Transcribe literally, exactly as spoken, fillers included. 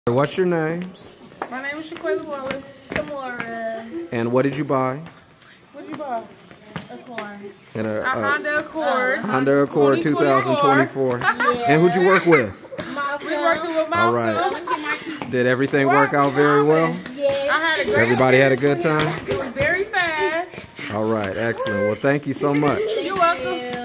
What's your names? My name is Shaquilla Wallace. Kamora. And what did you buy? What did you buy? Accord. And a, A Honda Accord. Uh, Honda Accord two thousand twenty-four. Yeah. And who'd you work with? Malcolm. We working with Malcolm. All right. Did everything work out very well? Yes. I had a great Everybody had a good time? It was very fast. All right, excellent. Well, thank you so much. You're welcome.